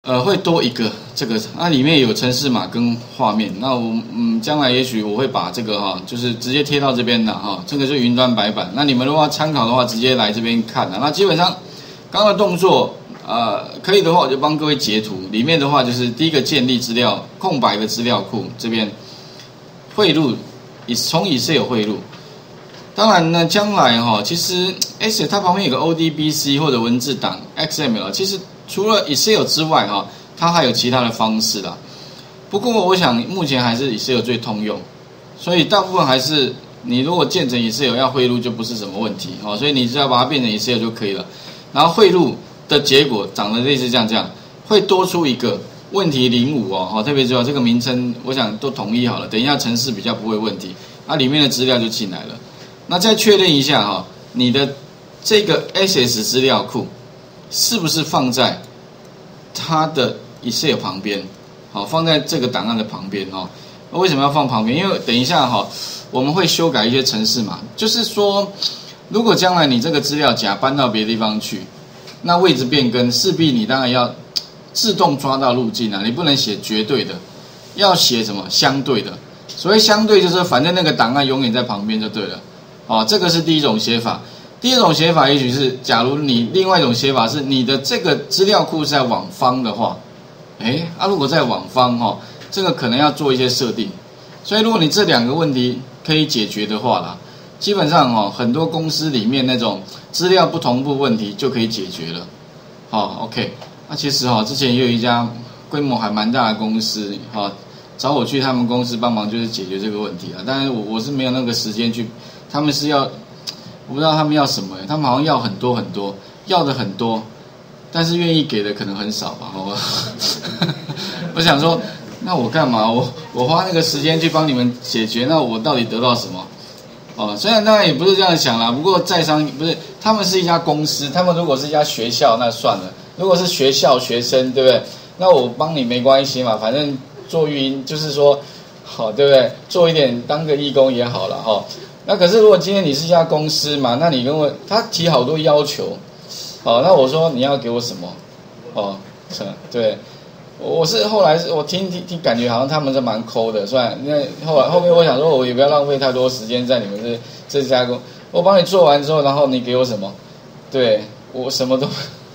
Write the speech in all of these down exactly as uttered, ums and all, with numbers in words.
呃，会多一个这个，那里面有程式码跟画面。那我嗯，将来也许我会把这个哈，就是直接贴到这边的哈，这个是云端白板。那你们如果要参考的话，直接来这边看啊。那基本上刚刚的动作，呃，可以的话我就帮各位截图。里面的话就是第一个建立资料，空白的资料库这边汇入，从 Excel 汇入。当然呢，将来哈，其实 Excel 它旁边有个 O D B C 或者文字档 X M L， 其实除了 Excel 之外哈，它还有其他的方式啦。不过我想目前还是 Excel 最通用，所以大部分还是你如果建成 Excel 要汇入就不是什么问题哦，所以你只要把它变成 Excel 就可以了。然后汇入的结果长得类似这样这样，会多出一个问题零五哦，特别重要，这个名称我想都统一好了，等一下程式比较不会问题，那里面的资料就进来了。那再确认一下哈，你的这个 S S 资料库是不是放在它的 Excel 旁边？好，放在这个档案的旁边哈。为什么要放旁边？因为等一下哈，我们会修改一些程式嘛，就是说，如果将来你这个资料夹搬到别的地方去，那位置变更，势必你当然要自动抓到路径啊，你不能写绝对的，要写什么相对的。所谓相对，就是反正那个档案永远在旁边就对了。哦，这个是第一种写法。第二种写法也许是，假如你另外一种写法是你的这个资料库是在往方的话，哎，啊，如果在往方哈、哦，这个可能要做一些设定。所以如果你这两个问题可以解决的话啦，基本上哦，很多公司里面那种资料不同步问题就可以解决了。好、哦、，OK。那其实哈、哦，之前也有一家规模还蛮大的公司哈、哦，找我去他们公司帮忙，就是解决这个问题啊。当然我我是没有那个时间去。他们是要，我不知道他们要什么，他们好像要很多很多，要的很多，但是愿意给的可能很少吧。我我想说，那我干嘛？我我花那个时间去帮你们解决，那我到底得到什么？哦，虽然当然也不是这样想啦，不过在商不是，他们是一家公司，他们如果是一家学校，那算了；如果是学校学生，对不对？那我帮你没关系嘛，反正做育婴就是说，好，对不对？做一点当个义工也好了哈。那可是如果今天你是一家公司嘛，那你跟我他提好多要求，哦，那我说你要给我什么？哦，对，我是后来是我听听听，感觉好像他们是蛮抠的，算因为后来后面我想说，我也不要浪费太多时间在你们这这家公，我帮你做完之后，然后你给我什么？对我什么都，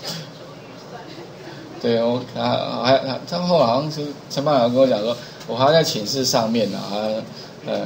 对我还还他后来好像是陈班长跟我讲说，我还在寝室上面呢，啊，嗯。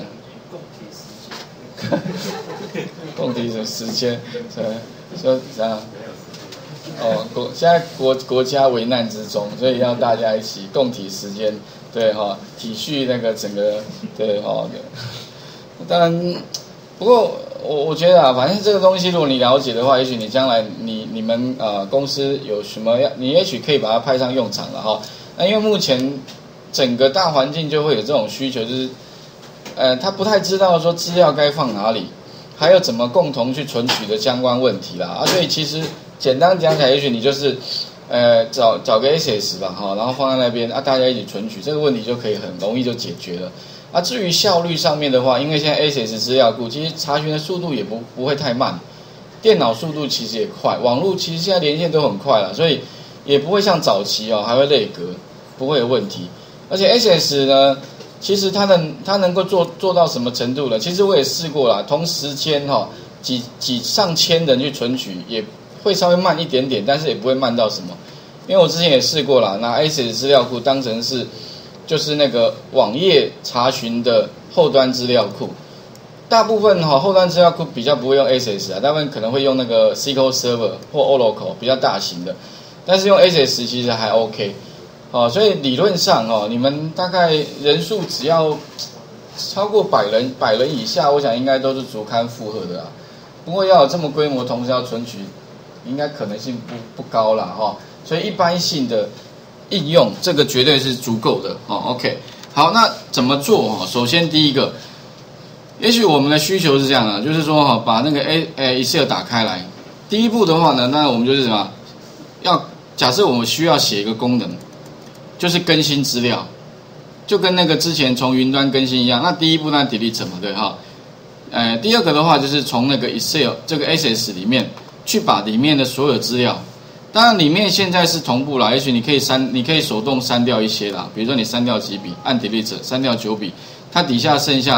共体的时间，说这样，哦，国现在国国家危难之中，所以要大家一起共体时间，对哈、哦，体恤那个整个，对哈、哦，当然，不过我我觉得啊，反正这个东西如果你了解的话，也许你将来你你们呃公司有什么要，你也许可以把它派上用场了哈、哦。那因为目前整个大环境就会有这种需求，就是。呃，他不太知道说资料该放哪里，还有怎么共同去存取的相关问题啦啊，所以其实简单讲起来，也许你就是，呃，找找个 S S 吧哈，然后放在那边啊，大家一起存取，这个问题就可以很容易就解决了。啊，至于效率上面的话，因为现在 S S 资料库其实查询的速度也不不会太慢，电脑速度其实也快，网络其实现在连线都很快了，所以也不会像早期哦还会累格，不会有问题。而且 S S 呢。其实它能它能够做做到什么程度了？其实我也试过啦，同时间哈、哦、几几上千人去存取，也会稍微慢一点点，但是也不会慢到什么。因为我之前也试过啦，拿 S S 资料库当成是就是那个网页查询的后端资料库，大部分哈、哦、后端资料库比较不会用 S S 啊，大部分可能会用那个 S Q L Server 或 Oracle 比较大型的，但是用 S S 其实还 OK。哦，所以理论上哦，你们大概人数只要超过百人，百人以下，我想应该都是足堪负荷的啊。不过要有这么规模，同时要存取，应该可能性不不高啦哈、哦。所以一般性的应用，这个绝对是足够的哦。OK， 好，那怎么做哦？首先第一个，也许我们的需求是这样的，就是说哈，把那个 A 呃 Excel 打开来，第一步的话呢，那我们就是什么？要假设我们需要写一个功能。就是更新资料，就跟那个之前从云端更新一样。那第一步那 delete 嘛，对哈。呃，第二个的话就是从那个 Excel 这个 S S 里面去把里面的所有资料当然里面现在是同步啦，也许你可以删，你可以手动删掉一些啦，比如说你删掉几笔，按 Delete 删掉九笔，它底下剩下